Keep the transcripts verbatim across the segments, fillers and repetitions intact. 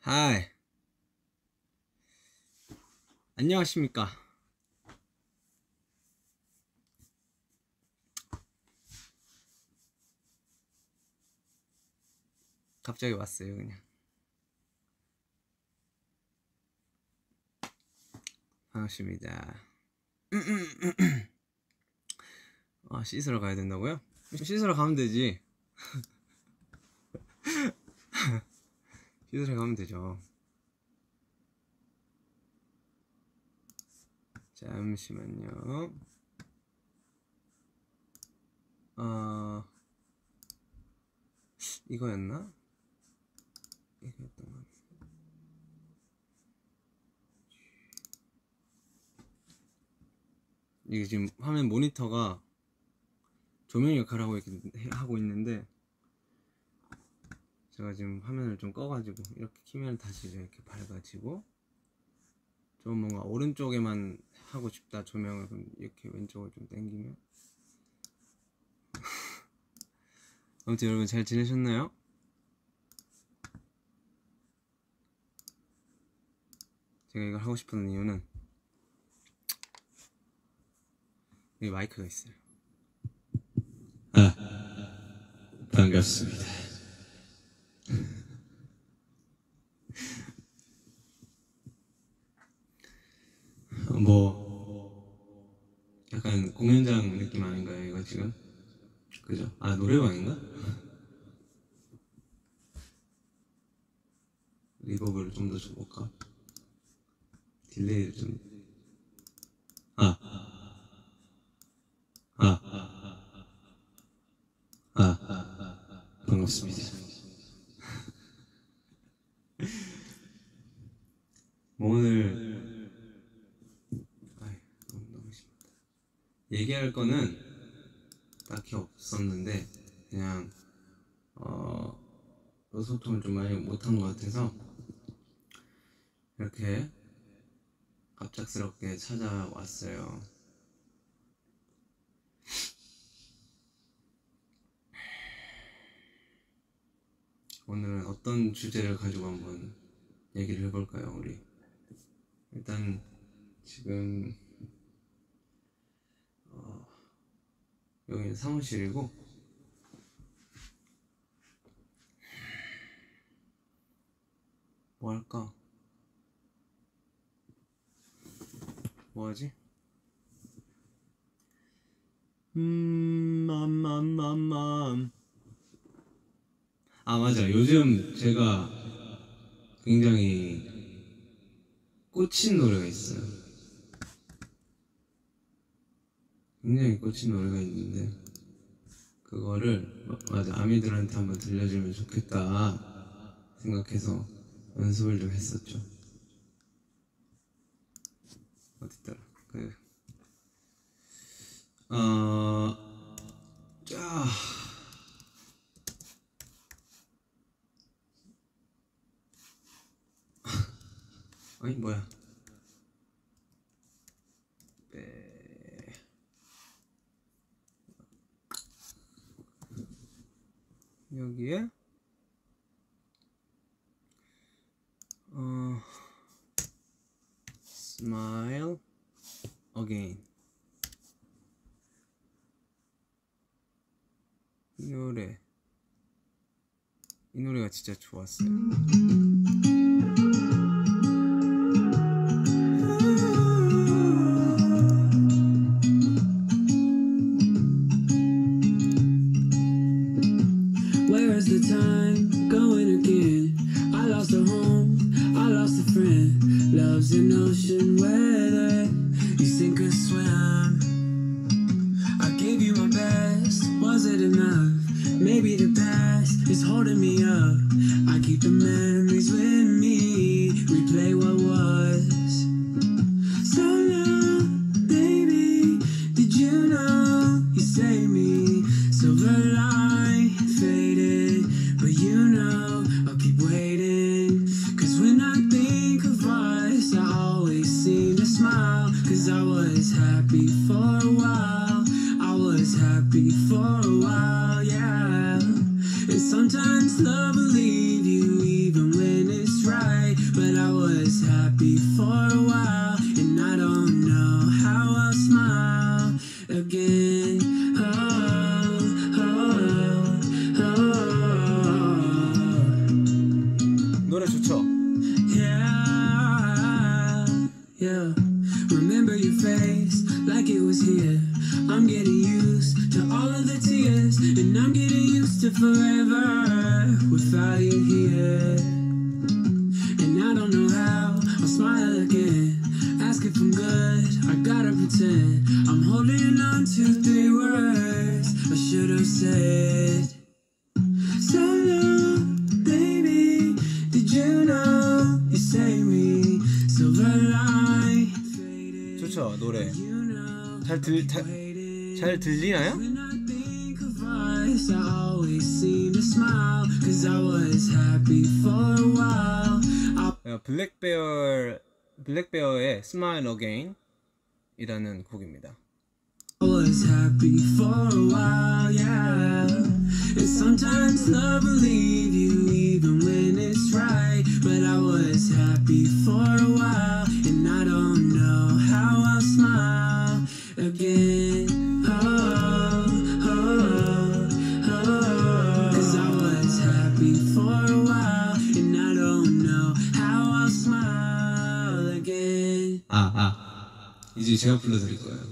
하이, 안녕하십니까. 갑자기 왔어요. 그냥 반갑습니다. 아, 씻으러 가야 된다고요? 씻으러 가면 되지. 씻으러 가면 되죠. 잠시만요. 어... 이거였나? 이거였던 것 같아. 이게 지금 화면 모니터가 조명 역할을 하고, 있, 하고 있는데 제가 지금 화면을 좀 꺼가지고 이렇게 키면 다시 이렇게 밝아지고, 좀 뭔가 오른쪽에만 하고 싶다 조명을, 그럼 이렇게 왼쪽을 좀 당기면 아무튼 여러분 잘 지내셨나요? 제가 이걸 하고 싶은 이유는 여기 마이크가 있어요. 아, 반갑습니다. 뭐 약간 공연장 느낌 아닌가요 이거 지금? 그죠? 아, 노래방인가? 리버브를 좀 더 줘볼까? 딜레이를 좀... 아, 아, 아, 반갑습니다. 뭐 오늘 아이, 너무, 너무 심하다. 얘기할 거는 딱히 없었는데 그냥 어 의소통을 좀 많이 못한 것 같아서 이렇게 갑작스럽게 찾아왔어요. 오늘은 어떤 주제를 가지고 한번 얘기를 해볼까요, 우리? 일단 지금 어, 여기는 사무실이고 뭐 할까? 뭐 하지? 음, 맘맘맘맘. 아, 맞아. 요즘 제가 굉장히 꽂힌 노래가 있어요. 굉장히 꽂힌 노래가 있는데 그거를 맞아 아미들한테 한번 들려주면 좋겠다 생각해서 연습을 좀 했었죠. 어딨더라? 그 어... 자... 아니 뭐야? 빼... 여기에 어... Smile Again. 이 노래 이 노래가 진짜 좋았어요. Where's the time going again? I lost a home, I lost a friend. Love's an ocean weather, you sink or swim. I gave you my best, was it enough? Maybe the past is holding me up. I keep the memories with me, replay what was. So now, baby, did you know you saved me? Silver line faded, but you know I'll keep waiting. Cause when I think of us, I always seem to smile. Cause I was happy for a while, I was happy for a while, yeah. And sometimes love will leave you even when it's right. was happy for a while, and I don't know how I'll smile again. Oh, oh, oh. 노래 좋죠? Yeah, yeah. Remember your face like it was here. I'm getting used to all of the tears, and I'm getting used to forever without you here. And I don't know how I'll smile again. Ask if I'm good, I gotta pretend I'm holding on to three words I should have said. So long, baby, did you know you saved me? Silver line faded. 좋죠 노래. You know 잘 들, 잘, 잘 들리나요? when I think of us, I always seem to smile, cause I was happy for a while. I 블랙베어 블랙베어의 Smile Again 이라는 곡입니다. was happy for a while, yeah. And sometimes love will leave you even when it's right. But I was happy for a while, and I don't know how I'll smile again. Oh, oh, oh. Cause I was happy for a while, and I don't know how I'll smile again. 아, 아. 이제 제가 불러드릴 거예요.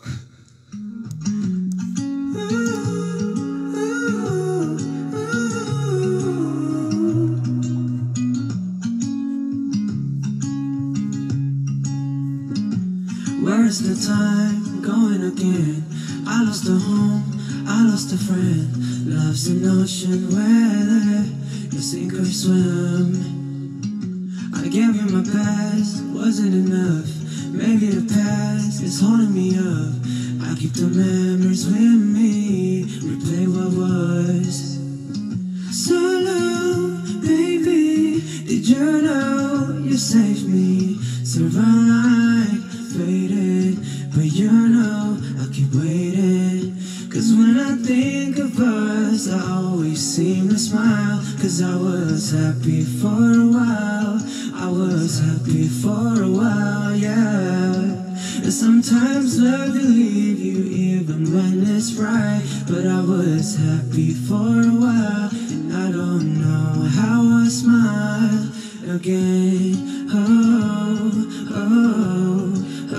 Where's the time going again? I lost a home, I lost a friend. Love's an ocean where you sink or swim. I gave you my best, wasn't enough. Maybe the past is holding me up. I keep the memories with me, replay what was. So long, baby, did you know you saved me? Silver line faded, but you know I keep waiting. Cause when I think of us, I always seem to smile. Cause I was happy for a while, I was happy for a while, yeah. And sometimes love will leave you even when it's right. But I was happy for a while, and I don't know how I smile again. Oh, oh,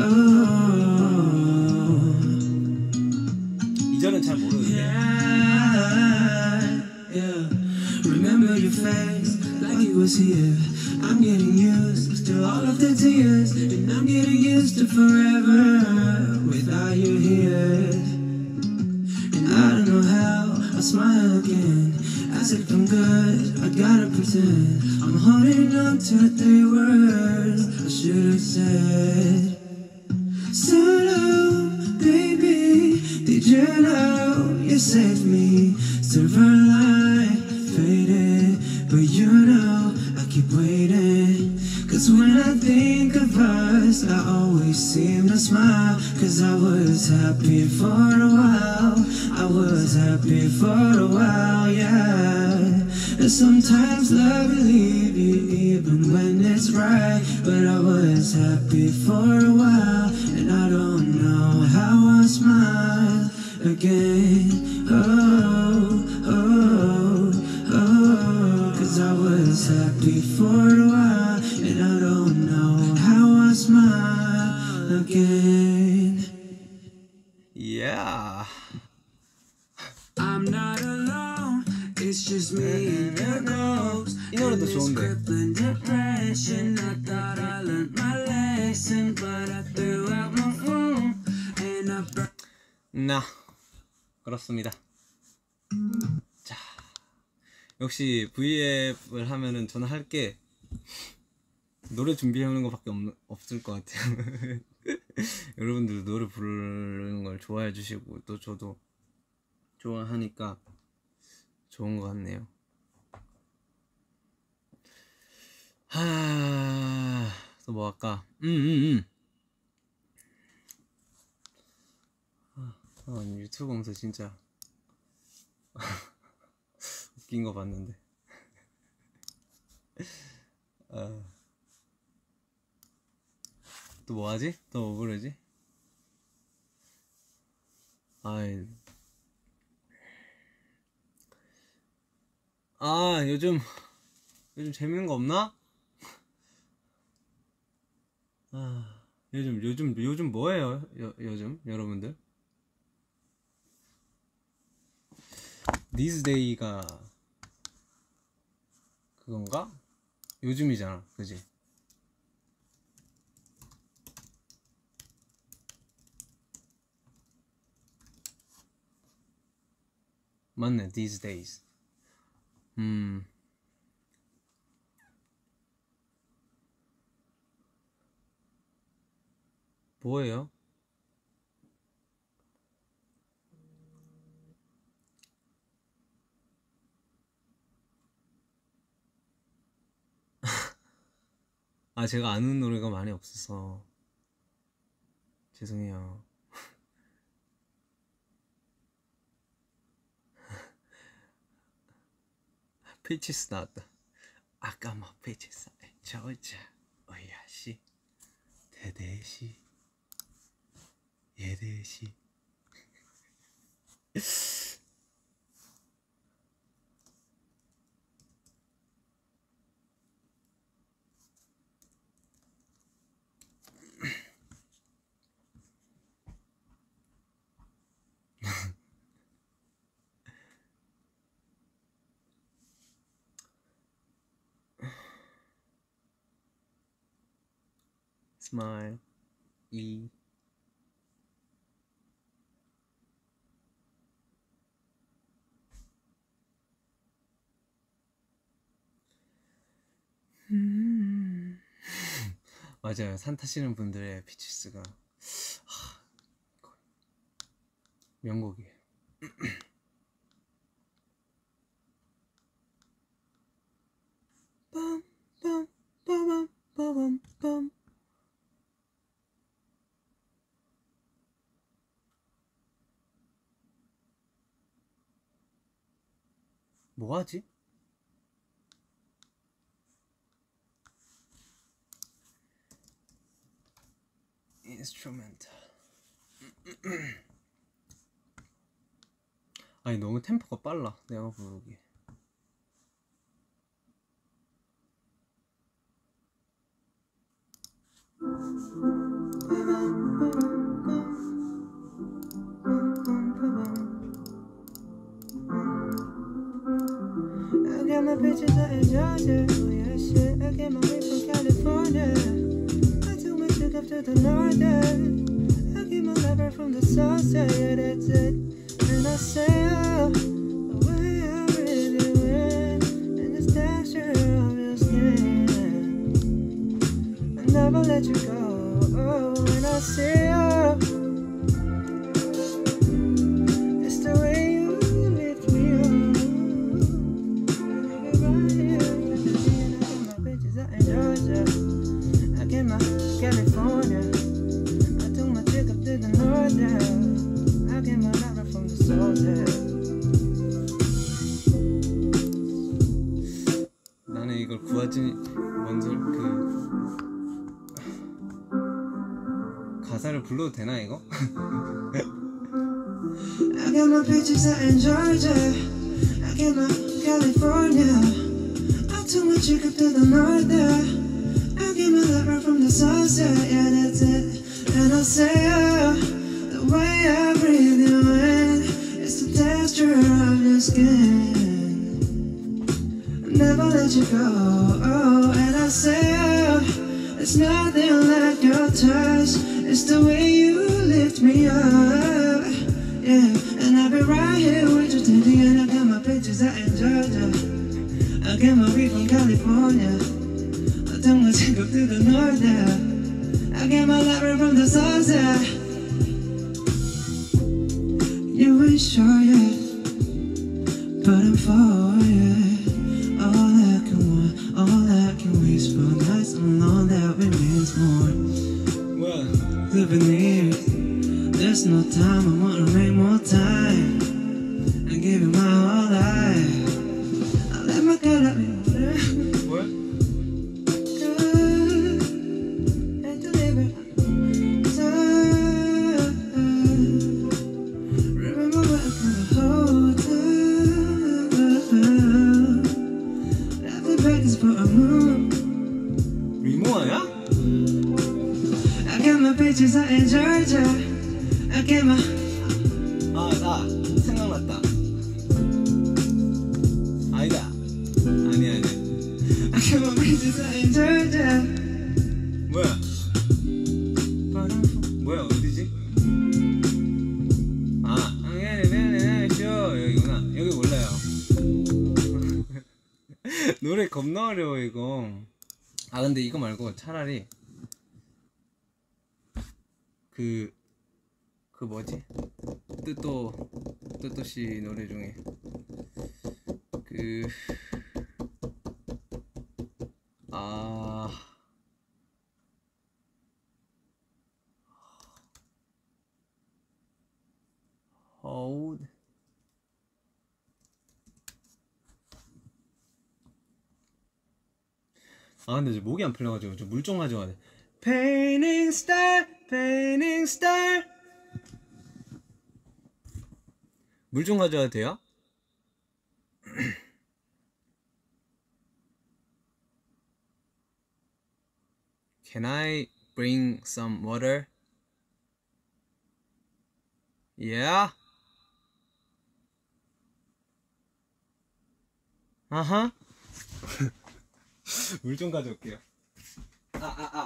oh. 이절은 잘 모르는데. Yeah, yeah. Remember your face like it was here. I'm getting used to all of the tears, and I'm getting used to forever without you here. And I don't know how I'll smile again. As if I'm good, I gotta pretend I'm holding on to three words I should have said. So long, baby, did you know you saved me? Silver line faded, but you know I keep waiting. Cause when I think of us, I always seem to smile. Cause I was happy for a while, I was happy for a while, yeah. And sometimes love will leave you even when it's right. But I was happy for a while, and I don't know how I'll smile again. Oh, oh, oh. Cause I was happy for a while, and I don't know how I'll smile again. Yeah. I'm not alone, it's just me and the ghost. 이 노래도 좋은데. Crippling depression. I thought I learned my lesson, but I threw out my phone and I burned. 나 그렇습니다. 자, 역시 브이앱을 하면은 저는 할 게 노래 준비하는 것밖에 없, 없을 것 같아요. 여러분들도 노래 부르는 걸 좋아해 주시고 또 저도 좋아하니까 좋은 것 같네요. 하... 또 뭐 할까? 음, 음, 음. 아, 유튜브 검사 진짜 웃긴 거 봤는데. 아, 또 뭐하지? 또 뭐 부르지? 아이 아 요즘 요즘 재밌는 거 없나? 아 요즘 요즘 요즘 뭐해요? 요, 요즘 여러분들? These day가 그건가? 요즘이잖아, 그지? 맞네, these days. 음. 뭐예요? 아, 제가 아는 노래가 많이 없어서 죄송해요. 피치스 나왔다. 아까 뭐 피치스 저자 어야시 대대시 예대시 스마일 이 음. 맞아요. 산 타시는 분들의 피치스가 하, 명곡이에요. 빰빰빰빰빰빰 뭐하지? 인스트루멘탈. 아니 너무 템포가 빨라 내가 부르기. I got my bitches out in Georgia, oh yeah shit. I get my weed from California. I took my chick up to the northern. I get my lover from the south side, yeah that's it. And I say oh, the way I really went, and the texture of your skin, I never let you go. Oh, and I say oh, it's the way you lift me up. I get my California. I took my chick up to the north now. I get my lover from the south now. 나는 이걸 구하지 뭔소 그 가사를 불러도 되나 이거? I got my bitches out in Georgia. I get my California. I took my chick up to the north there. I get my lover from the south side, yeah that's it. And I say oh, the way I breathe you in, it's the texture of your skin. I never let you go. Oh, and I say oh, it's nothing like your touch. It's the way you lift me up. Yeah, and I'll be right here with you till the end. I got my pictures out in Georgia. I get my weed from California. I took my chick up to the north there. I get my lover from the south side. You ain't sure yet, but I'm for it. All I can want, all I can wish for, nights alone that remains more. What? Living here, there's no time. I wanna make more time and give you my whole life. I gotta be what? Good and deliver. beaches out in Georgia. I get my 아, 나 생각났다. 아니다. 아니 아니. I get my beaches out in Georgia. 뭐야? 뭐야 어디지? 아, 쇼 여기구나. 여기 몰라요. 노래 겁나 어려워 이거. 아 근데 이거 말고 차라리 그 그 뭐지? 뜨또 뜨또 씨 노래 중에 그 아. hold 아 근데 이제 목이 안 풀려가지고 좀 물 좀 가져와야 돼. Painting star, painting star. 물 좀 가져와도 돼요? Can I bring some water? Yeah. 아하. 물 좀 가져올게요. 아, 아, 아.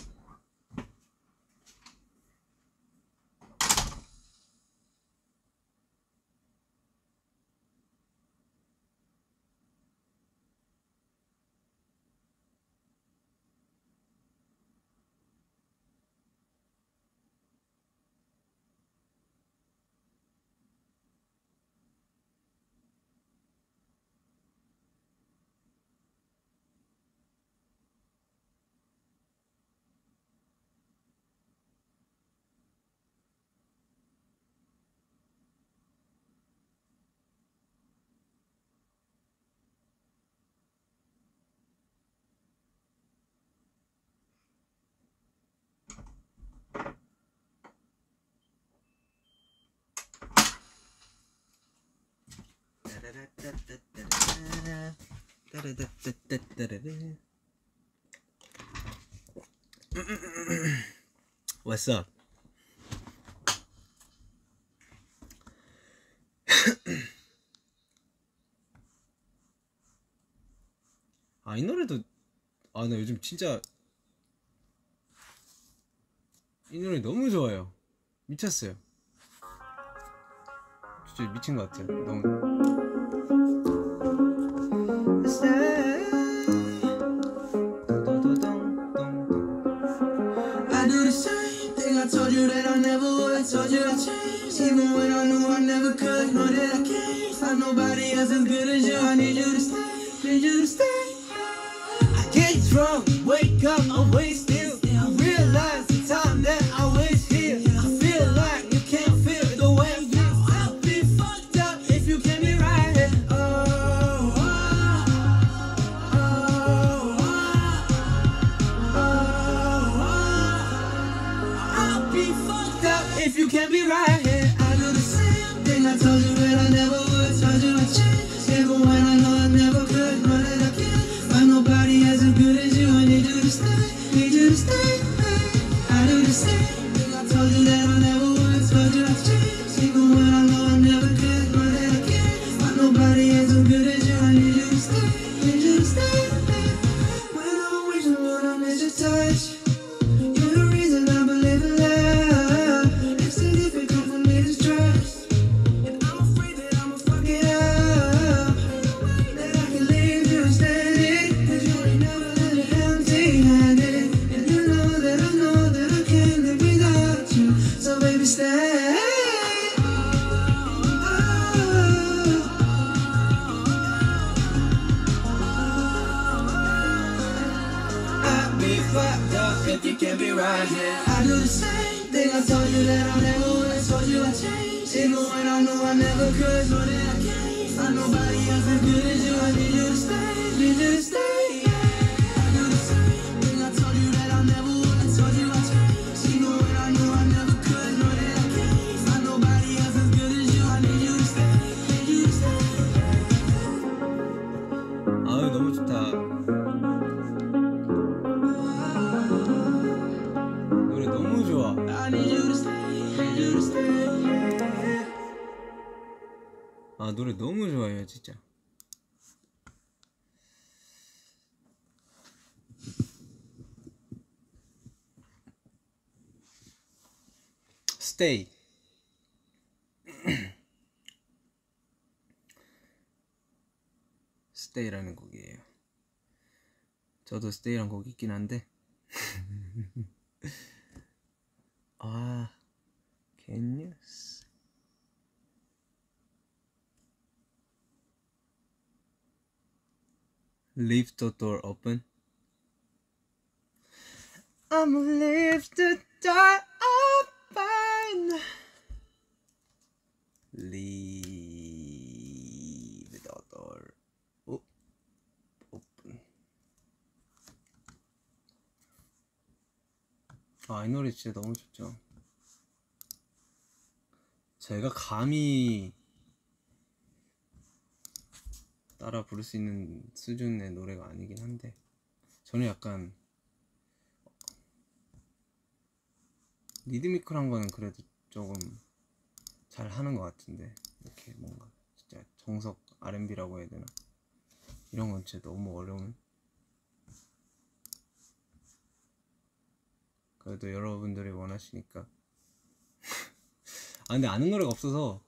What's up? 아, 이 노래도 아, 나 요즘 진짜 이 노래 너무 좋아요. 미쳤어요. 진짜 미친 것 같아요. 너무. I do the same thing. I told you that I never would. Told you I changed, even when I knew I never could. Know that I can't find nobody else as good as you. I need you to stay, need you to stay. I get drunk, wake up, I'm wasted. I realize the time that I waste here. I feel like you can't feel the way I feel. I'll be fucked up if you can't be right here. Oh, oh, oh, oh, oh, oh. I'll be fucked up if you can't be right here. I do the same thing. I told you that I never would. Told you I changed, even when I know I never could. Know that I can't find nobody as good as you. I need you to stay, need you to stay. I do the same thing. I told you that I never would. Told you I changed, even when I know I never could. Know that I can't find nobody as good as you. I need you to stay, need you to stay. When I'm with you, when I miss your touch, you're the reason I believe in love. It's so difficult for me to trust, and I'm afraid that I'ma fuck it up. That I can leave you standing, 'cause you ain't never let it empty-handed. And you know that I know that I can't live without you. So baby, stay. I'd be fucked up if you can't be right here. I do the same thing. I told you that I never would. Told you I changed, even when I knew I never could. Know that I can't find nobody else as good as you. I need you to stay, need you to stay. I do the same thing. I told you that I never would. Told you I changed, even when I knew I never could. Know that I can't find nobody else as good as you. I need you to stay, need you to stay. 아유 너무 좋다. 노래 너무 좋아. 아 노래 너무 좋아요 진짜. Stay. Stay라는 곡이에요. 저도 Stay라는 곡이 있긴 한데 아 Can you s- leave the door open? I'ma leave the door open. Leave the door o- open. 아, 이 노래 진짜 너무 좋죠. 제가 감히 따라 부를 수 있는 수준의 노래가 아니긴 한데 저는 약간 리드미컬한 거는 그래도 조금 잘 하는 것 같은데 이렇게 뭔가 진짜 정석 알앤비라고 해야 되나 이런 건 진짜 너무 어려운. 그래도 여러분들이 원하시니까 아 근데 아는 노래가 없어서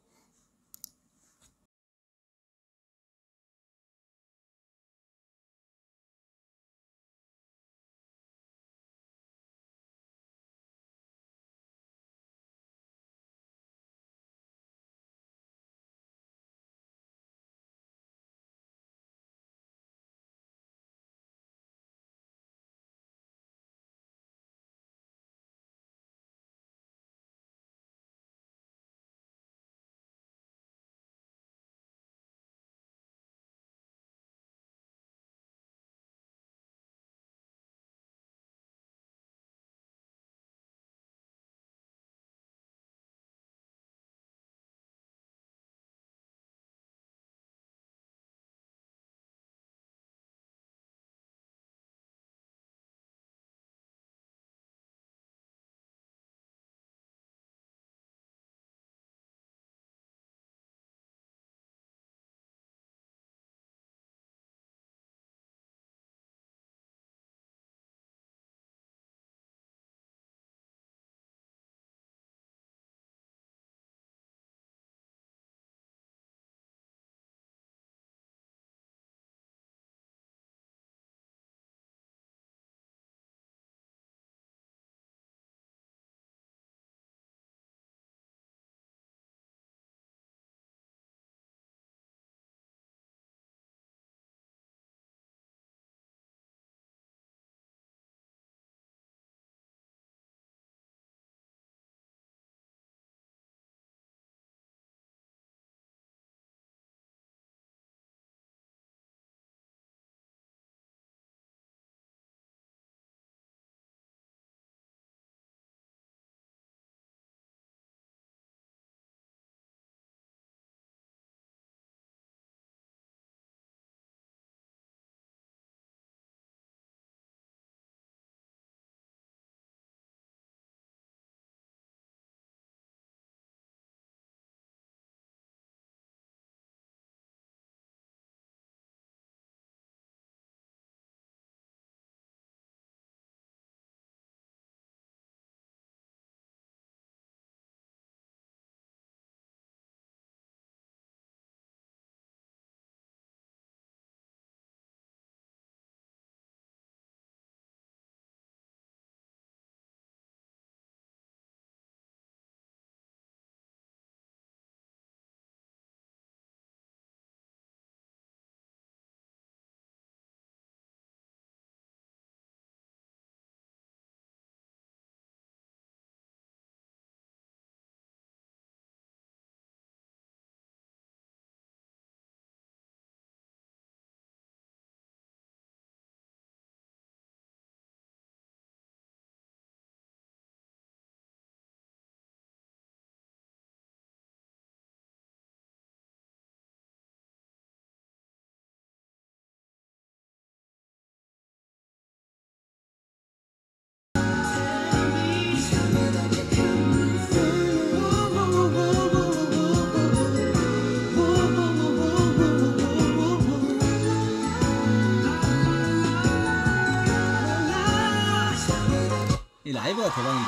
대박인데.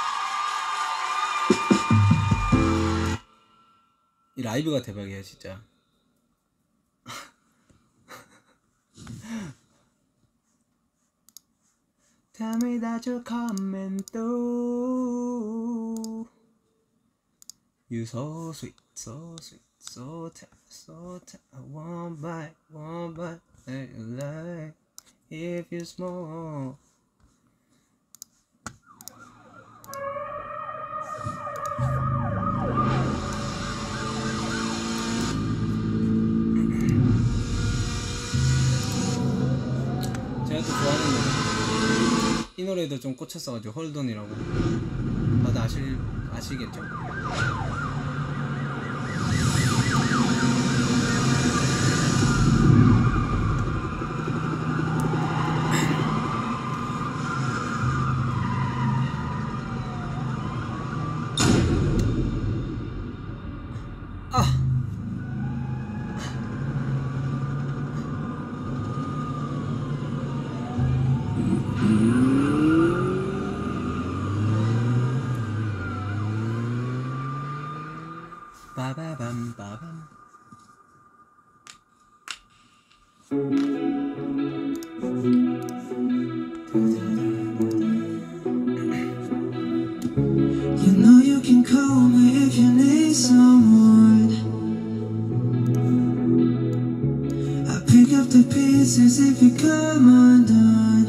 이 라이브가 대박이야 진짜. Tell me that you're coming through. You so sweet, so sweet, so tight, so tight. One bite, one bite, let you lie. If you smoke. 제가 또 좋아하는 노래. 이 노래도 좀 꽂혔어가지고 홀돈이라고. 다들 아실 아시겠죠? 빠바밤 빠밤. You know you can call me if you need someone. I pick up the pieces if you come undone.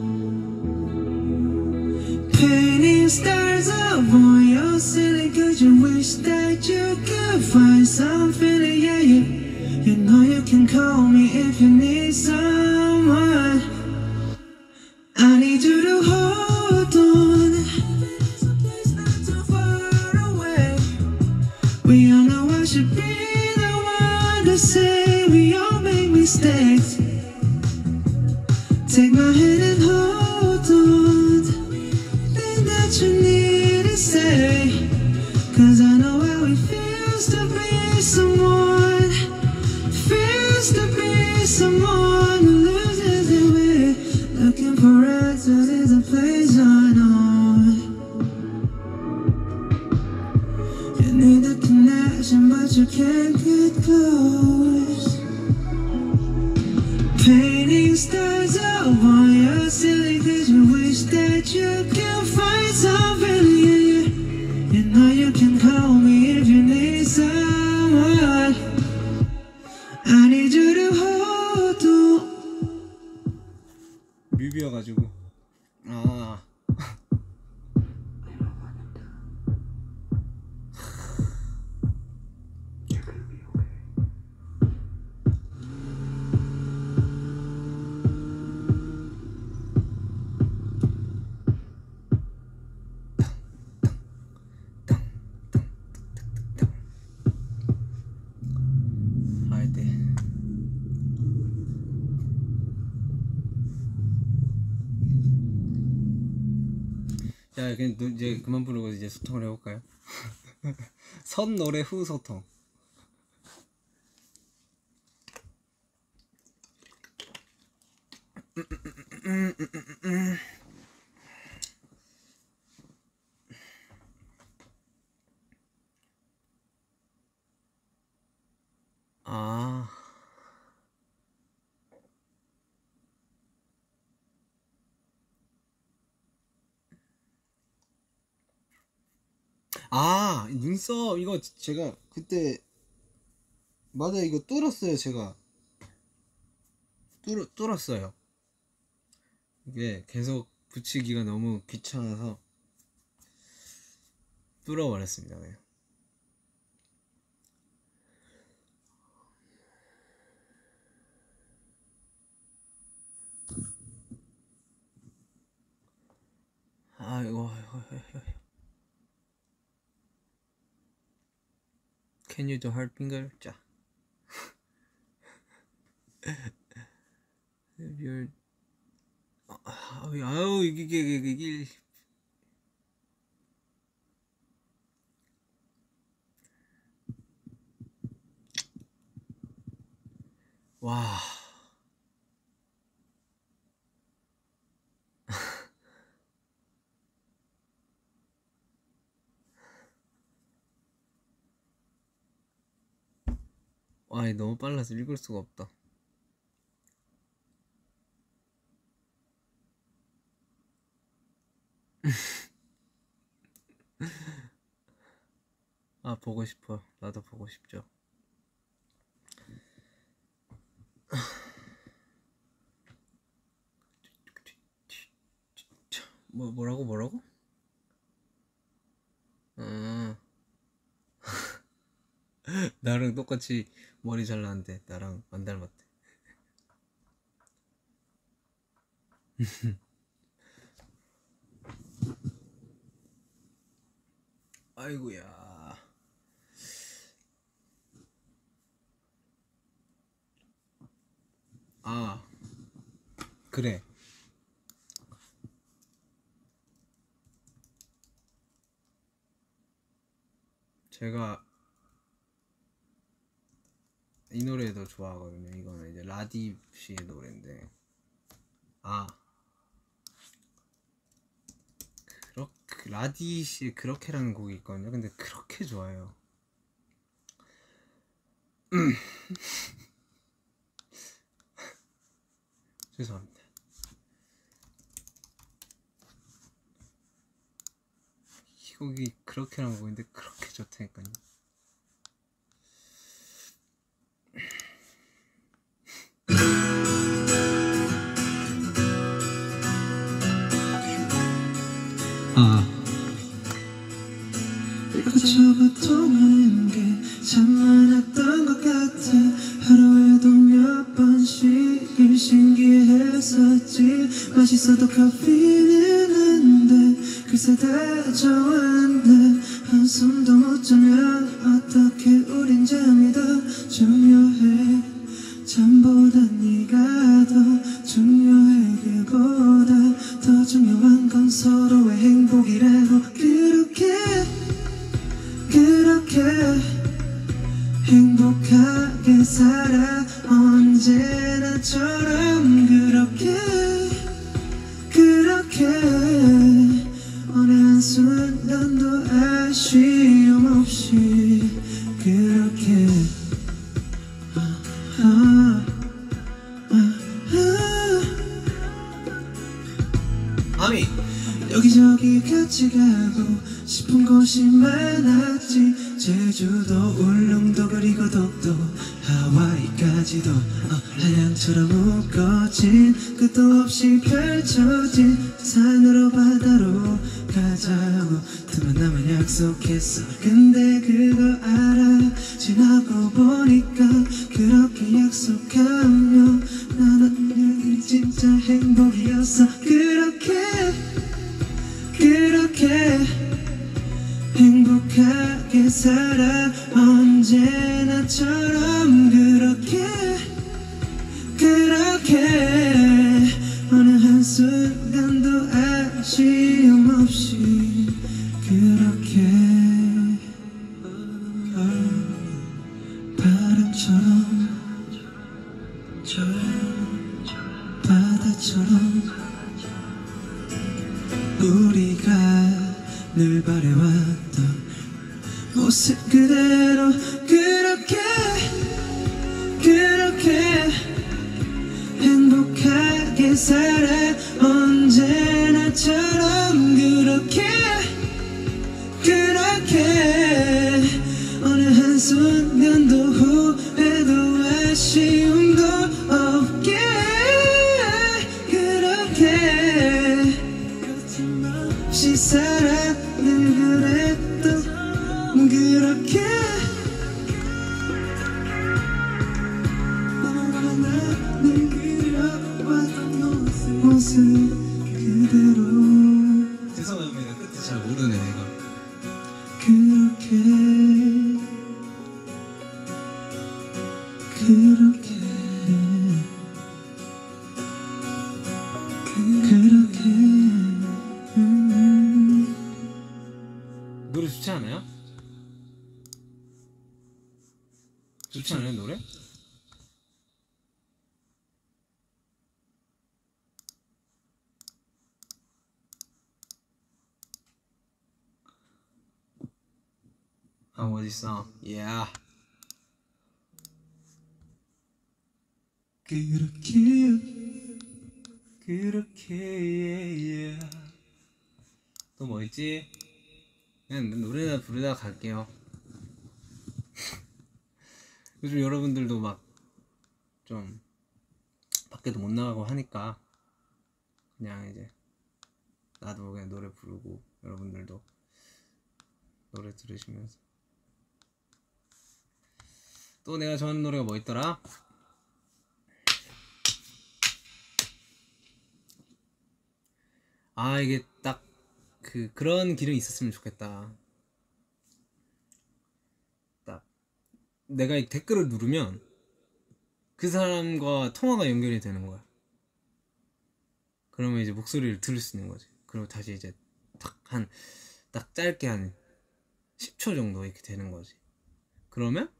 Painting stars up on your ceiling 'cause you wish that you could find something to, yeah, you, you know you can call me if you need someone. I need you to hold on. Someplace not too far away. We all know I should be the one to say we all make mistakes. Take my hand and hold on. Think that you need to say. 'Cause I know how it feels to be someone. Feels to be someone who loses their way. Looking for answers is a place unknown. You need the connection but you can't get close. Painting stars up on your ceiling 'cause you wish that you can find something, yeah, yeah. You know you can call me if you need someone. I need you to hold on. 뮤비여가지고. 아. 할 때. 자, 그냥 노- 이제 그만 부르고 이제 소통을 해볼까요? 선 노래 후 소통. 아. 아, 눈썹 이거 제가 그때 맞아 이거 뚫었어요. 제가 뚫, 뚫었어요. 이게 계속 붙이기가 너무 귀찮아서 뚫어버렸습니다. 네. 아이고, 아이고, 아이고. Can you do heart finger? 자. You're... 아우, 아우 이게 이게 이게, 이게. 와. 아이 너무 빨라서 읽을 수가 없다. 아 보고 싶어. 나도 보고 싶죠. 뭐 뭐라고 뭐라고? 아 나랑 똑같이 머리 잘랐는데 나랑 안 닮았대. 아이고야. 아 그래. 제가 이 노래도 좋아하거든요. 이거는 이제 라디 씨의 노래인데 아 그렇게 라디 씨의 그렇게라는 곡이 있거든요. 근데 그렇게 좋아요. 죄송합니다. 이 곡이 그렇게라는 곡인데 그렇게 좋다니까요. 아 그저부터는 게 참 많았던 것 같아. 하루에도 몇 번씩을 신기했었지. 맛있어도 커피는 한데 글쎄 다 좋았는데 한숨도 못 자면 어떻게 우린 잠이 더 중요해. 잠보다 네가 더 중요해. 그보다 더 중요한 건 서로의 행복이라고. 그렇게 그렇게 행복하게 살아 언제나처럼. 그렇게 그렇게 어느 한순간도 아쉬움 없이. 그렇게 아, 아, 아. 아미 여기저기 같이 가고 싶은 곳이 많았지. 제주도 울릉도 그리고 독도 하와이까지도 어, 한양처럼 묶어진 끝도 없이 펼쳐진 산으로 바다로 가자고 두 번 남은 약속했어. 근데 그거 알아? 지나고 보니까 그렇게 약속하면 나는 진짜 행복이었어. 그렇게 그렇게 행복하게 살아 언제나처럼. 그렇게 그렇게 어느 한순간도 아쉬움 없이. 그렇게 바람처럼 저 바다처럼 우리가 늘 바래왔던 모습 그대로. 그렇게 그렇게 행복하게 살아 언제나처럼. 그렇게 그렇게 어느 한순간도 후회도 아쉬움도 없게. 그렇게 거침없이 살아 늘 그랬던. 그렇게 나는 그려왔던 모습 그대로. 죄송합니다. 끝에 잘 모르네 내가. 그렇게 그렇게 그렇게 음. 노래 좋지 않아요? 좋지 않아요 노래? 아 어딨어? Yeah. 그렇게 그렇게 yeah. 또 뭐 있지? 그냥 노래나 부르다가 갈게요. 요즘 여러분들도 막 좀 밖에도 못 나가고 하니까 그냥 이제 나도 그냥 노래 부르고 여러분들도 노래 들으시면서. 또 내가 좋아하는 노래가 뭐 있더라? 아 이게 딱 그 그런 기능이 있었으면 좋겠다. 딱 내가 이 댓글을 누르면 그 사람과 통화가 연결이 되는 거야. 그러면 이제 목소리를 들을 수 있는 거지. 그리고 다시 이제 딱 한 딱 짧게 한 십 초 정도 이렇게 되는 거지. 그러면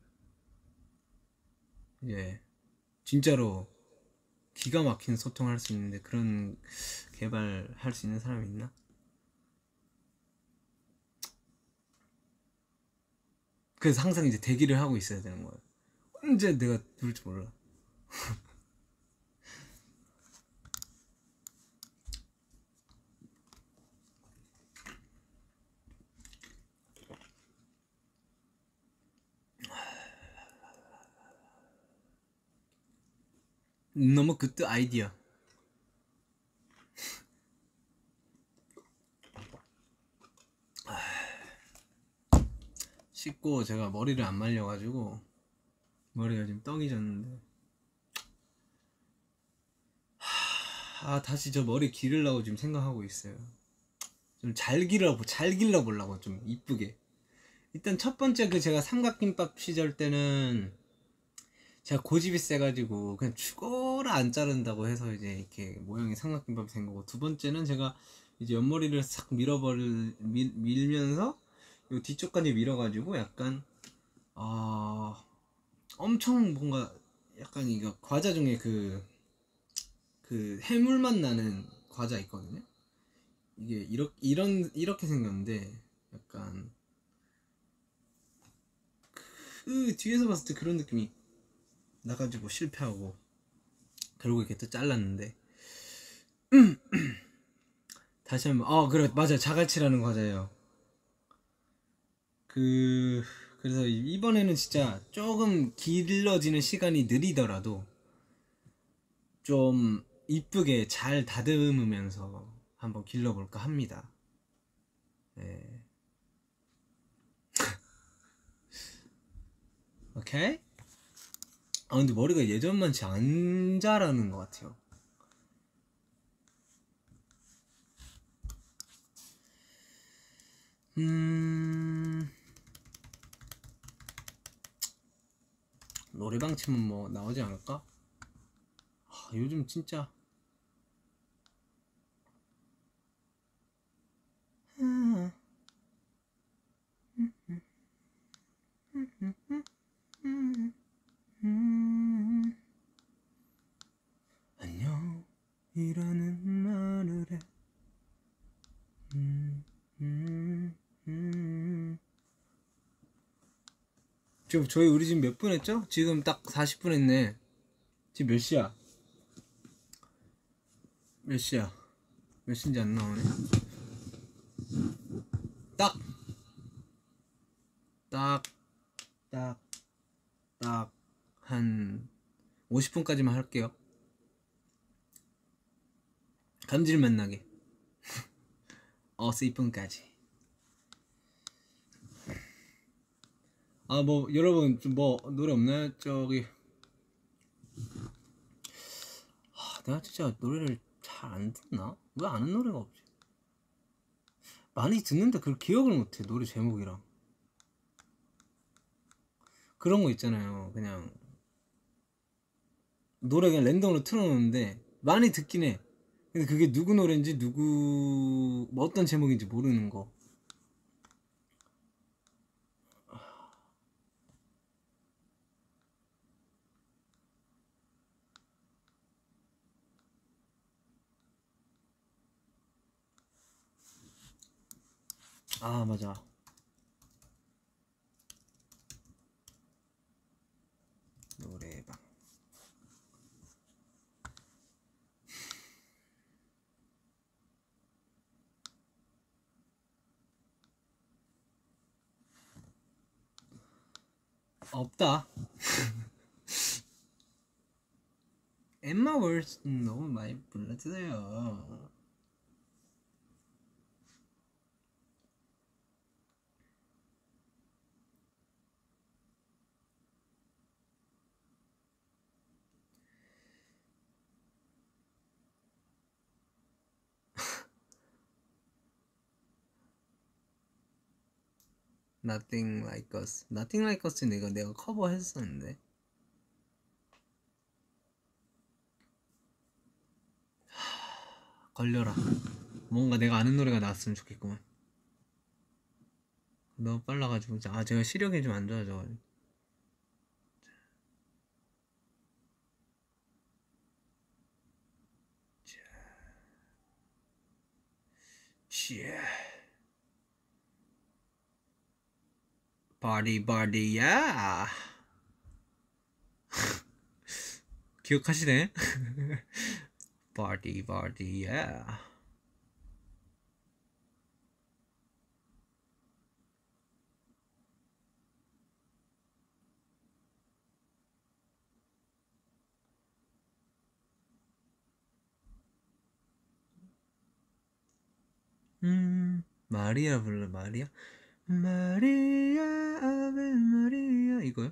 이제 진짜로 기가 막힌 소통할 수 있는데 그런 개발할 수 있는 사람이 있나? 그래서 항상 이제 대기를 하고 있어야 되는 거야. 언제 내가 부를지 몰라. 너무 굿 아이디어. 씻고 제가 머리를 안 말려가지고 머리가 지금 떡이 졌는데 아 다시 저 머리 기르려고 지금 생각하고 있어요. 좀 잘 기르려고 잘 길러보려고 좀 이쁘게. 일단 첫 번째 그 제가 삼각김밥 시절 때는 제가 고집이 세가지고 그냥 죽어라 안 자른다고 해서 이제 이렇게 모양이 삼각김밥이 된 거고, 두 번째는 제가 이제 옆머리를 싹 밀어버릴 밀, 밀면서 요 뒤쪽까지 밀어가지고 약간 어 엄청 뭔가 약간 이거 과자 중에 그 그 해물맛 나는 과자 있거든요. 이게 이렇게 이런 이렇게 생겼는데 약간 그 뒤에서 봤을 때 그런 느낌이 나가지고 실패하고 결국 이렇게 또 잘랐는데 다시 한번 어 그래 맞아 자갈치라는 과자예요. 그 그래서 이번에는 진짜 조금 길러지는 시간이 느리더라도 좀 이쁘게 잘 다듬으면서 한번 길러볼까 합니다. 네. 오케이? 아 근데 머리가 예전만치 안 자라는 것 같아요. 음... 노래방 치면 뭐 나오지 않을까? 아, 요즘 진짜 안녕이라는 말을 해. 음, 음, 음. 지금 저희 우리 지금 몇 분 했죠? 지금 딱 사십 분 했네. 지금 몇 시야? 몇 시야? 몇 시인지 안 나오네. 딱! 딱, 딱, 딱, 한 오십 분까지만 할게요. 감질맛 나게. 어서 이 분까지. 아, 뭐, 여러분, 좀 뭐, 노래 없나요? 저기. 아, 내가 진짜 노래를 잘 안 듣나? 왜 아는 노래가 없지? 많이 듣는데 그걸 기억을 못해, 노래 제목이랑. 그런 거 있잖아요. 그냥 노래 그냥 랜덤으로 틀어놓는데 많이 듣긴 해. 근데 그게 누구 노래인지 누구 뭐 어떤 제목인지 모르는 거. 아 맞아. 노래방. 없다. 엠마 월슨 너무 많이 불러주세요. Nothing like us. Nothing like us 내가 내가 커버했었는데. 하... 걸려라. 뭔가 내가 아는 노래가 나왔으면 좋겠구만. 너무 빨라가지고 아 제가 시력이 좀 안 좋아져가지고. 자, 자. 바디 바디야. 기억하시네? 바디 바디야. 음 마리아 불러. 마리아 마리아 아베 마리아 이거요?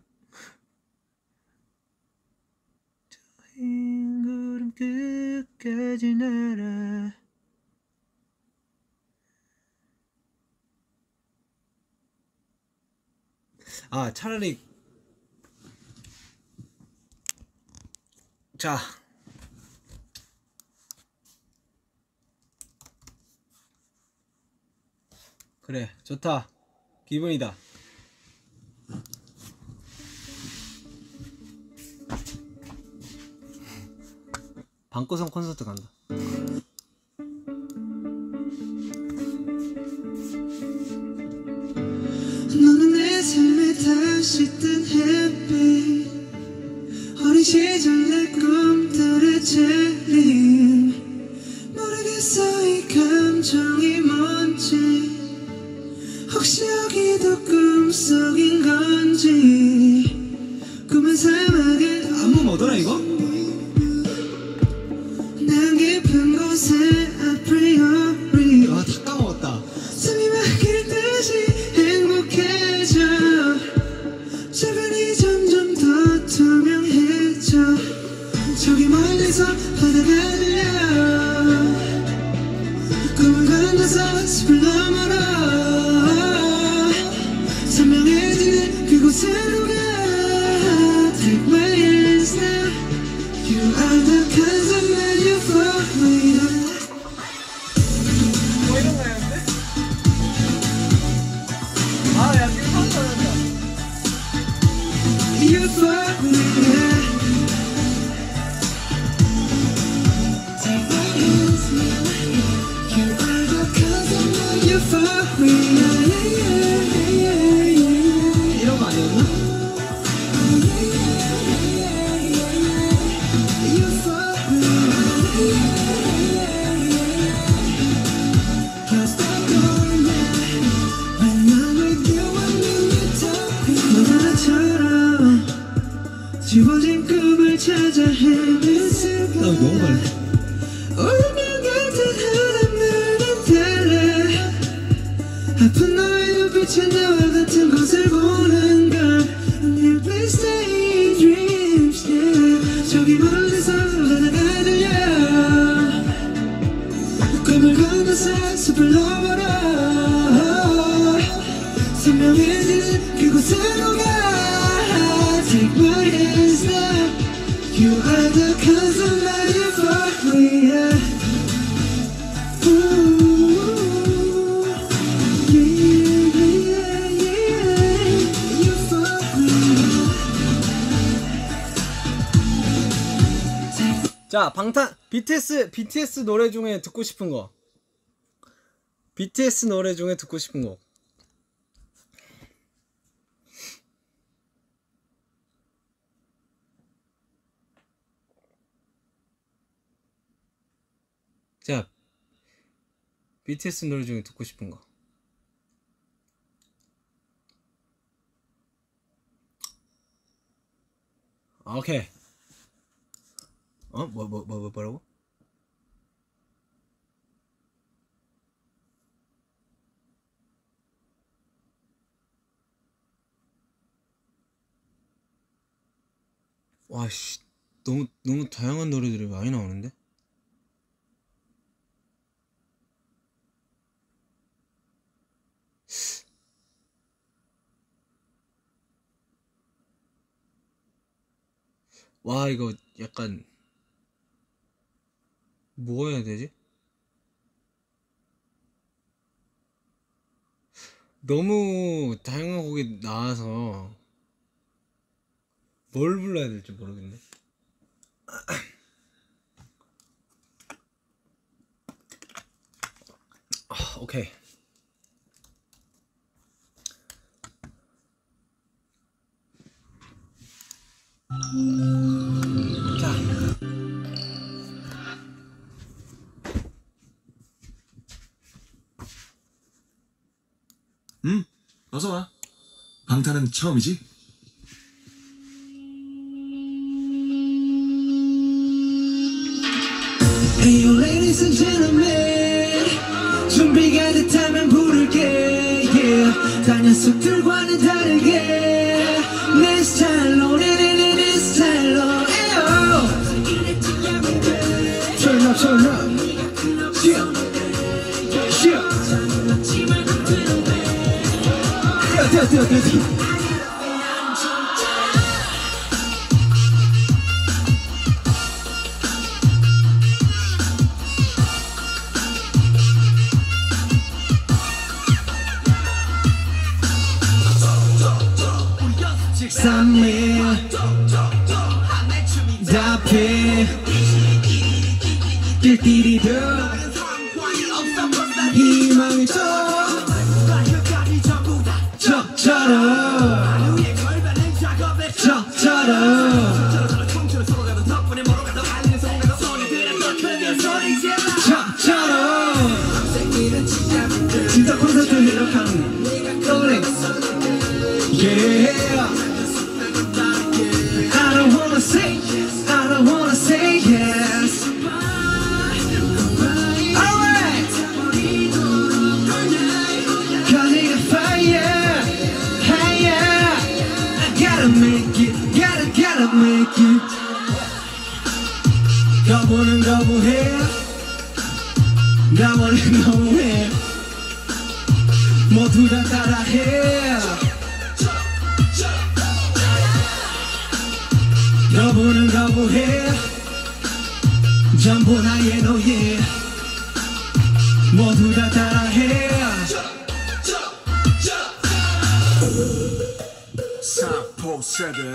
저 흰 구름 끝까지 날아. 아 차라리 자 그래 좋다. 기분이다. 방구석 콘서트 간다. 너는 내 삶에 다시 뜬 햇빛. 어린 시절 내 꿈들의 재림. 모르겠어 이 감정이 뭔지. 혹시 여기도 꿈속인 건지. 꿈은 사막에 안무 뭐더라 이거? 난 깊은 곳에 아프리오리. 아 다 까먹었다. 숨이 막힐 듯이 행복해져. 주변이 점점 더 투명해져. 저기 멀리서 바다가 들려. 꿈을 건너서 숲을 넘어라. 선명해지는 그곳으로 가. Take my hands now. You are the kind of man you fall with. 뭐 이런 거였는데? 아야 지금 한번한다 You fall with. Take my hands now. You are the kind of man you fall with. 이런 거 아니었나? You fall with. Can't stop going now. When I'm with you, I'm in your top. 너만처럼 지워진 꿈을 찾아 헤맸을까. 나 너무 빨리. 운명 같은 하늘은 달라. 아픈 너의 눈빛은 나와 같은 곳을 보는 걸. You please stay in dreams, yeah. 저기 멀리서 바다가 들려. 꿈을 건너서 숲을 넘어라. 선명해지는 그곳으로 가. Take my hands now. You are the kind of man you fuck with, yeah. Ooh, yeah, yeah, yeah. You fuck with. 자 방탄 비티에스 비티에스 노래 중에 듣고 싶은 거. 비티에스 노래 중에 듣고 싶은 거. 자 비티에스 노래 중에 듣고 싶은 거. 오케이. 어? 뭐, 뭐, 뭐, 뭐라고? 와씨, 너무 너무 다양한 노래들이 많이 나오는데? 와, 이거 약간 뭐 해야 되지? 너무 다양한 곡이 나와서 뭘 불러야 될지 모르겠네. 아, 오케이. 자, 응, 어서 와. 방탄은 처음이지? Hey yo ladies and gentlemen, 준비가 됐다면 부를게. Yeah, 다 녀석들과는 다르게 내 스타일로, 네네네 내 스타일로. Turn up, turn up. Yeah, yeah. 뛰어, 뛰어, 뛰어, 뛰어. 쌈에 답해 낄끼리도 희망이 또 저처럼 저처럼 저처럼 진짜 콘서트 해력하는 노래. Yeah, I don't wanna say, I don't wanna say yes. Alright, cause it's fire, fire. I gotta make it, gotta, gotta make it. 거부는 거부해, 나머지는 너무해. 모두 다 따라해. 거부는 거부해, 전부 나의 노예. 모두 다 따라해. 삼 포 세대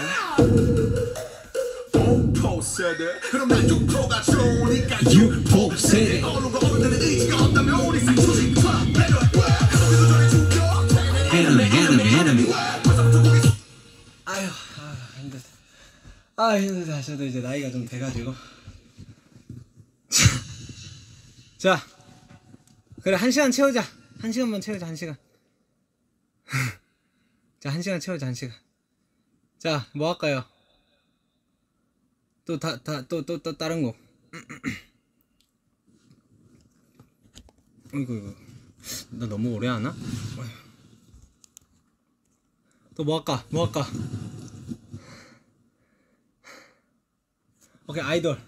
오 포 세대 그럼 난 육 포가 좋으니까 육 포 세대. 어느가 오늘은 의지가 없다면 우리 생초식과 배려할 거야. 그러기도 전에 죽여 Enemy, enemy, enemy. 아휴, 아, 힘들다. 아, 힘들다. 저도 이제 나이가 좀 돼가지고. 자, 그래, 한 시간 채우자. 한 시간만 채우자, 한 시간. 자, 한 시간 채우자, 한 시간. 자, 뭐 할까요? 또, 다, 다, 또, 또, 또, 다른 곡. 어이구, 이거. 나 너무 오래 하나? 또 뭐 할까? 뭐 할까? 오케이, 아이돌.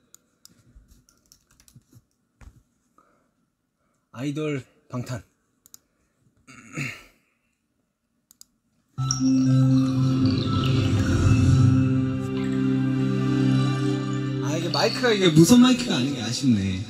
아이돌 방탄. 아, 이게 마이크가 이게 무선 마이크가 아닌 게 아쉽네.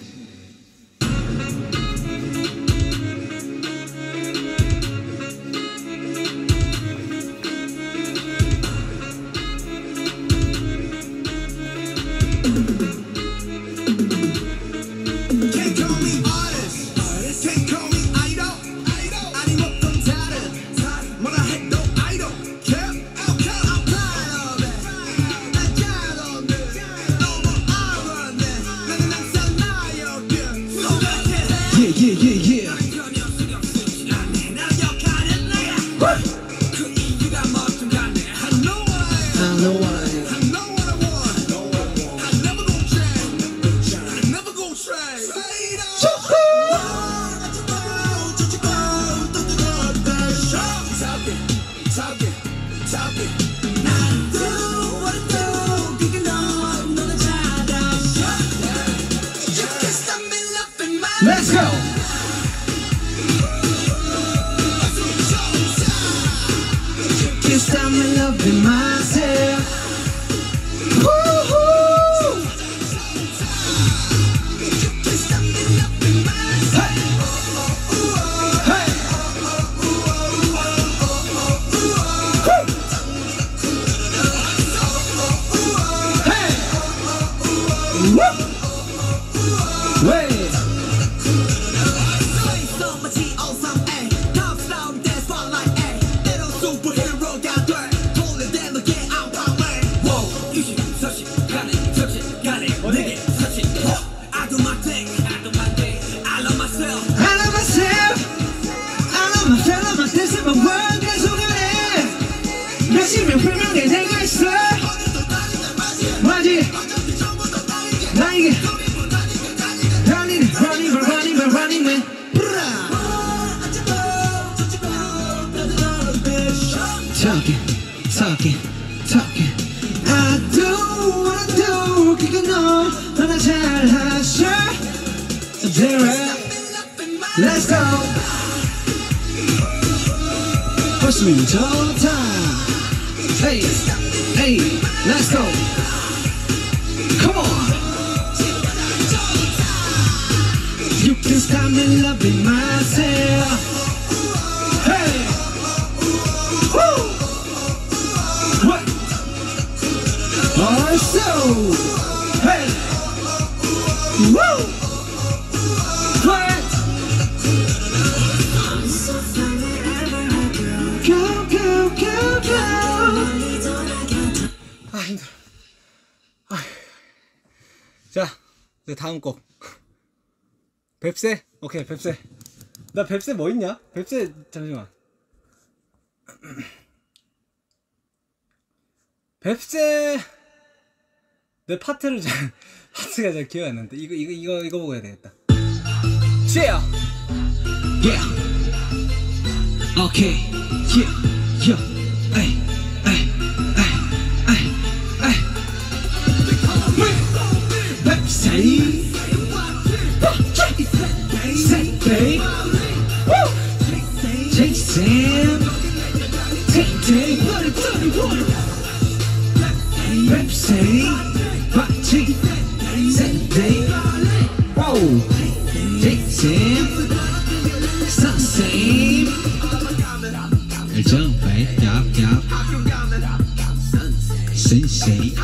Let's go. Can't stop me loving myself. Woo-hoo. Hey. 열심히 분명히 내가 있어. 맞지? 나에게 running, running, running, running man. Talking, talking, talking. I do what I do. 그게 너 너나 잘 하셔. Let's go. 훨씬 좋다. Hey, hey, let's go. Come on. You can stop me loving myself. Hey, woo. What? Also, hey, woo. What? Go, go, go, go. 아 힘들어. 아. 자 이제 다음 곡. 뱁새? 오케이 뱁새. 나 뱁새 뭐 있냐? 뱁새 잠시만. 뱁새 내 파트를 잘 파트가 잘 기억이 안 나는데 이거 이거 이거 이거 보고 해야 되겠다. Cheer. Yeah. Okay. Yeah. Yeah. Ay. Ay. Ay. Ay. Ay. 뱁새. Say, babe. Woo. Take Sam. Take Dave. Put it, put it, put it. 뱁새. Watching. Say, babe. Whoa. Take Sam. Some same. Jump, babe. Yup, yup. Sensei.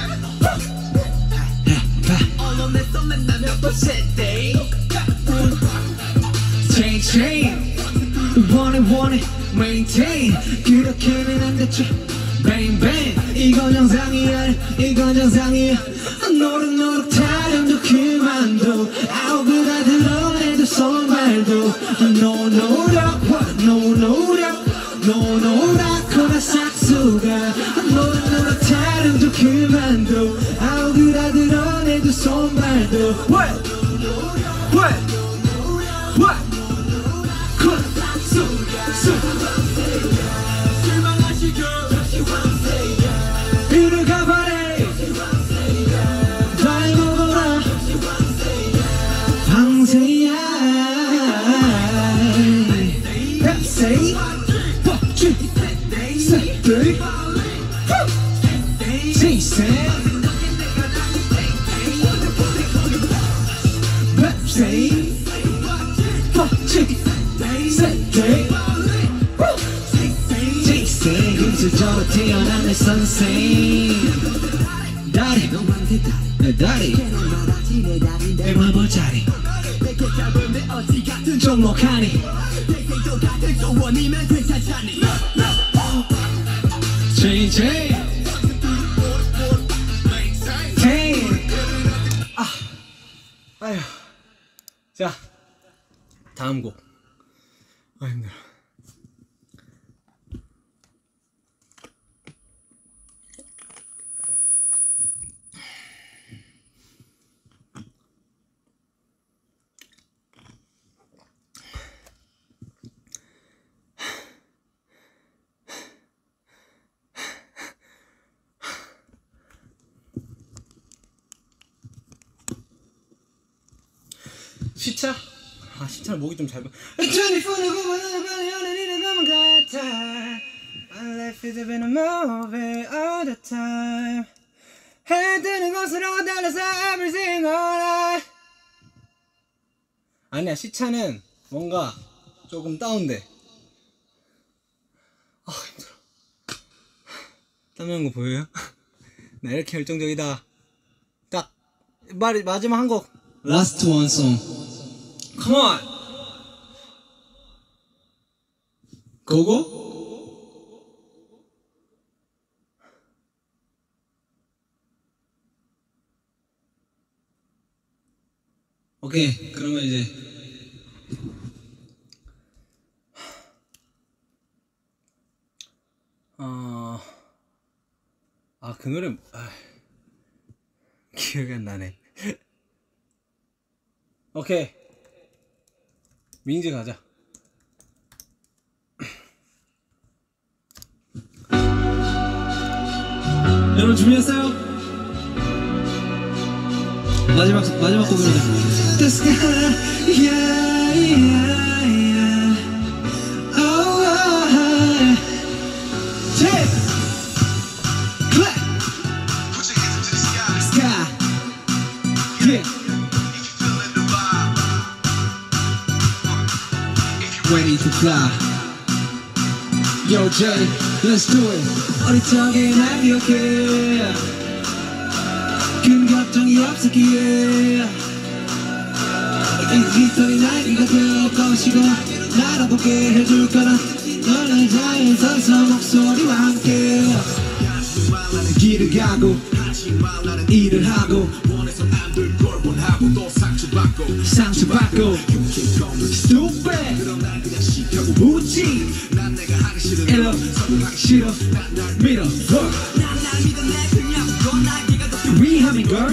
Chain, chain. Want it, want it, maintain. 그렇게는 안 됐죠. Bang, bang. 이건 정상이야, 이건 정상이야. 노력, 노력, 타령도 그만둬. 아우그다 드러내도 손발도. No 노력, no 노력, no 노랗거나 싹수가. 노력, 노력, 타령도 그만둬. 아우그다 드러내도 손발도. What? What? What? 이리 가버려. 날 먹어라. 방생이야. 뱁새. 뻑주. 새들. 제이세. 뱁새. 뻑주. 새들. 제이세. 금수저로 태어난 내 선생. 다리. 내 다리. 내 마모자리. 종목하니. 제이 제이. 제이. 아, 아휴. 자, 다음 곡. 아 힘들어. 시차? 아 시차는 목이 좀 잘 봐. 이십사는 고만한 빨리 오늘이는 것만 같아. My life is been a movie all the time. 해 뜨는 곳으로 달려서 everything alright. 아니야 시차는 뭔가 조금 다운돼. 아 힘들어. 땀나는 거 보여요? 나 이렇게 열정적이다. 딱 말, 마지막 한 곡 Last one song. Come on. 고고? 오케이 그러면 이제 어... 아 그 노래 아... 기억이 안 나네. 오케이 민지 가자. 여러분 준비했어요? 마지막 마지막 곡으로 The sky, yeah, yeah, yeah. Oh, oh, yeah. Clap. Put your hands up to the sky. Sky, yeah. If you feeling the vibe. If you Ready to fly. Yo, Jay, let's do it. 어릴 적에 난 기억해. 큰 걱정이 없었기에. 이 깃털이 날개가 되어 거시고 날아보게 해줄 거라. 너는 자연스러서 목소리와 함께 길을 가고 일을 하고 상처받고 stupid 무지 일러 싫어 밀어 위함인 걸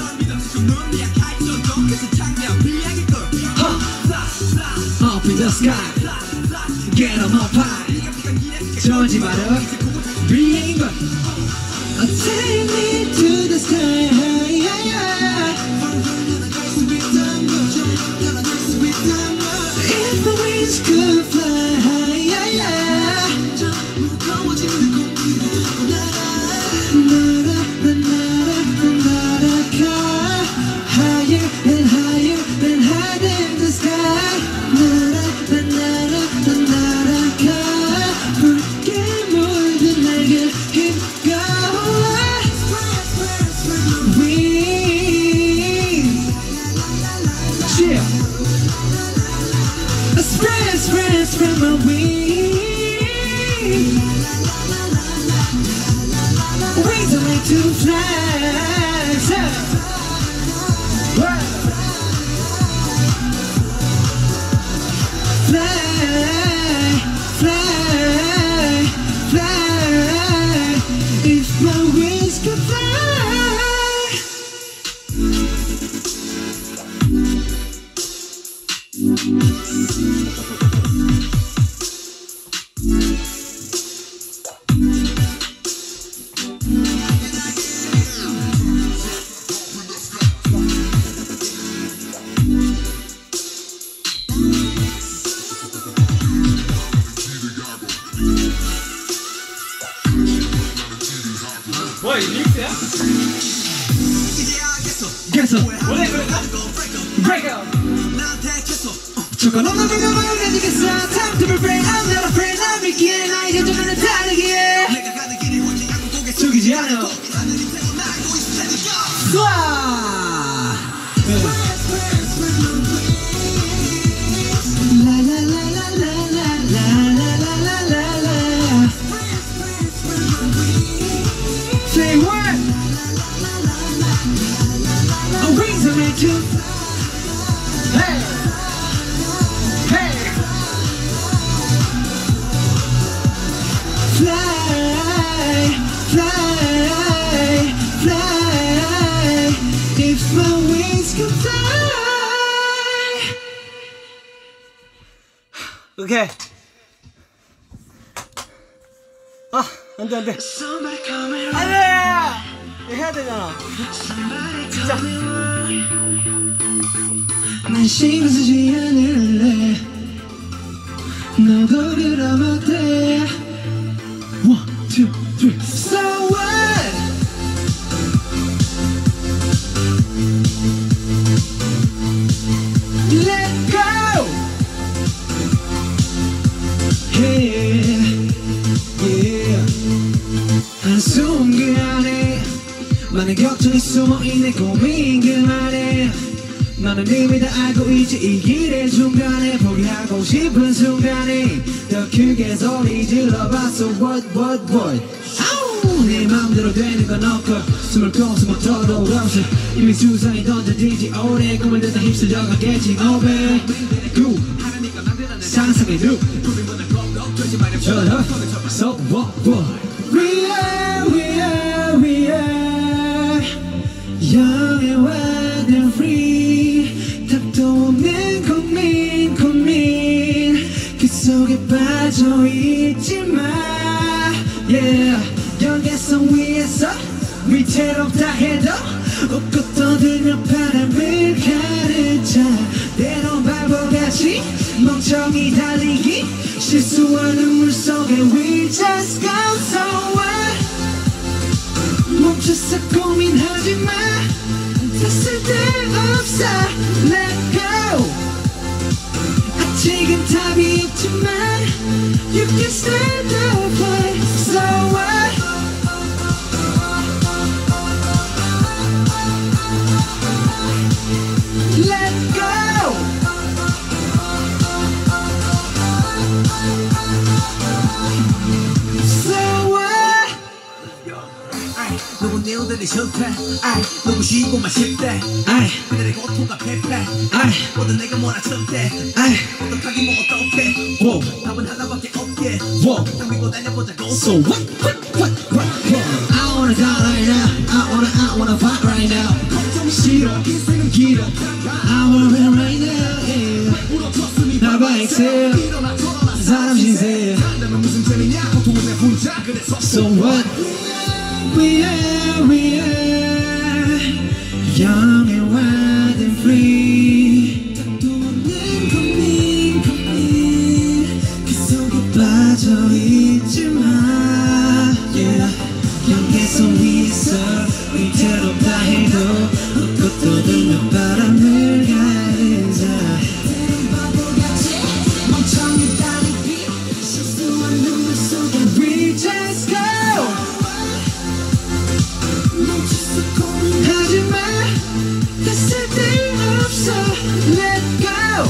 Up in the sky Get on up high 저지 마라 위인 걸 Take me to the sky yeah, yeah. If the wings could fly yeah, yeah. 나라 나라 날아가 Higher and higher and higher than the sky 나라 나라 날아가 붉게 물든 날개 힘껏 Spread, spread, spread my wings. Wings are made to fly. Fly, fly, fly. If my wings could fly. 뭐야 이 믹스야? Guess what? 원래 그랬나? Break up. 조건 없는 불가능을 가지겠어. Time to be free. I'm not afraid. 난 믿기에 나의 결정은 다르기에. 죽이지 않아. Say what? A wings are made to. Hey, hey. Fly, fly, fly. If my wings could fly. 오케이. 아 안돼 안돼 Somebody coming 안돼 이거 해야 되잖아. 진짜 난 신경 쓰지 않을래 너도 그러면 돼 One, two, three So what? Let go Yeah, yeah 한숨 그 안에 많은 걱정이 숨어있네 고민 그 안에 너는 이미 다 알고 있지 이 길의 중간에 포기하고 싶은 순간에 더 크게 소리 질러봤어 What what what 아우 내 맘대로 되는 건 없고 숨을 고 숨을 털어 없어 이미 수상이 던져지지 오래 꿈을 듯다 휩쓸려 가겠지 Oh baby 구 상상의 룩 Shut up So what what We are we are we are Young and wild and free 답도 없는 고민 고민 그 속에 빠져있지마 Yeah 경계선 위에서 위태롭다 해도 웃고 떠들며 바람을 가르쳐 때론 바보같이 멍청이 달리기 실수하는 물속에 We just go so what 멈춰서 고민하지마 다 쓸데없어 Let go 아직은 답이 없지만 You can start the fight So what Let go So what 누구 내오들이 싫대 아이 누구 쉬고만 싶대 아이 그들의 고통과 패패 아이 모두 내가 몰아쳤대 아이 어떡하긴 뭐 어떡해 Whoa 답은 하나밖에 없게 Whoa 딱 믿고 달려보자고 So what what what what what I wanna die right now I wanna I wanna fight right now 걱정 싫어 인생은 길어 I wanna win right now yeah 나봐 excel 사람 신세 산다면 무슨 재미냐 고통은 내 혼자 그래서 So what We are, we are Young and wild and free 답도 없는 고민 고민 그 속에 빠져있지마 Yeah 경계선 위에서 위태롭다 해도 웃고 떠들며 바람을 가르자 때론 바보같이 멍청이 달리기 실수한 눈물 속에 We just go 멈춰서 고민하지마 다 쓸데없어 Let go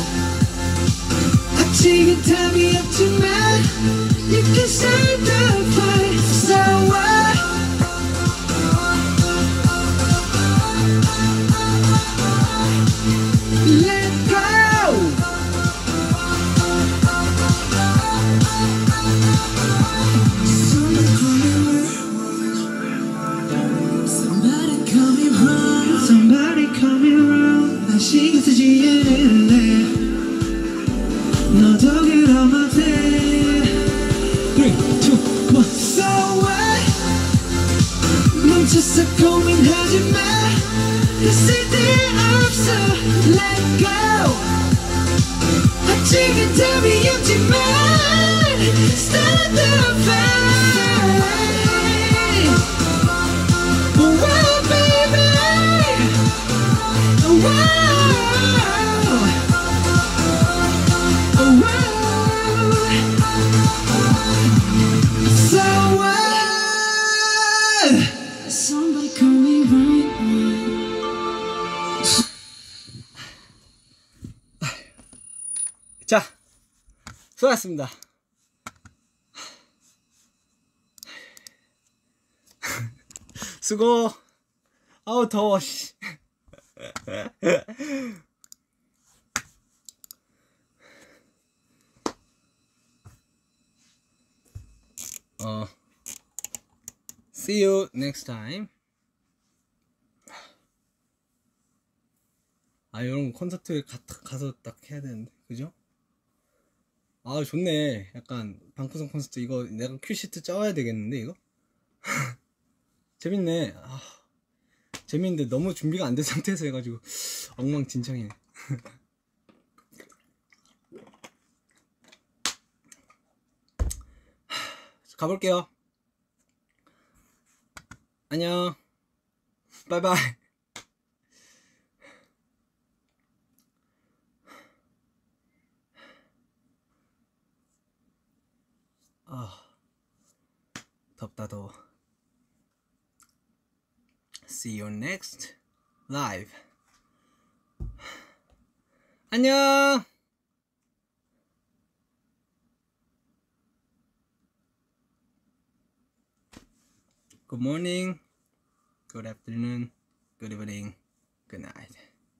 아직은 답이 없지만 You can start the fight So what Let go Somebody call me wrong Somebody call me wrong 난 신경 쓰지 않을래 너도 그러면 돼 Three, two, one So what 멈춰서 고민하지마 다 쓸데없어 Let go 아직은 답이 없지만 Start the fight Wow, baby. Wow. Wow. So what? Somebody call me right now. 자, 수고하셨습니다. 수고. 아우 더워. 씨. 어. See you next time. 아, 이런 콘서트에 가, 가서 딱 해야 되는데, 그죠? 아, 좋네. 약간 방구석 콘서트 이거 내가 큐시트 짜와야 되겠는데 이거? 재밌네. 아, 재밌는데 너무 준비가 안 된 상태에서 해가지고 엉망진창이네. 가볼게요. 안녕. 바이바이. 아, 덥다 더워. See you next live. 안녕. Good morning, good afternoon, good evening, good night.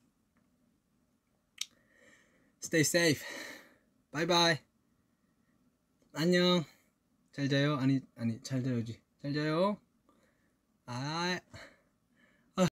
Stay safe. Bye bye. 안녕. 잘 자요. 아니 아니 잘 자요지. 잘 자요. 아.